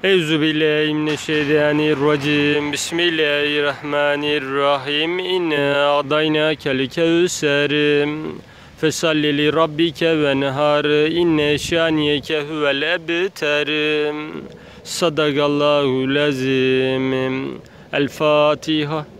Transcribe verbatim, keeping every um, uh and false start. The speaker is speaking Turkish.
Euzubillahimineşşeytanirracim. Bismillahirrahmanirrahim. İnna a'daynakel kevser. Fesalli li rabbike venhar. İnne şaniyeke huvel ebter. Sadakallahu lazim. El Fatiha.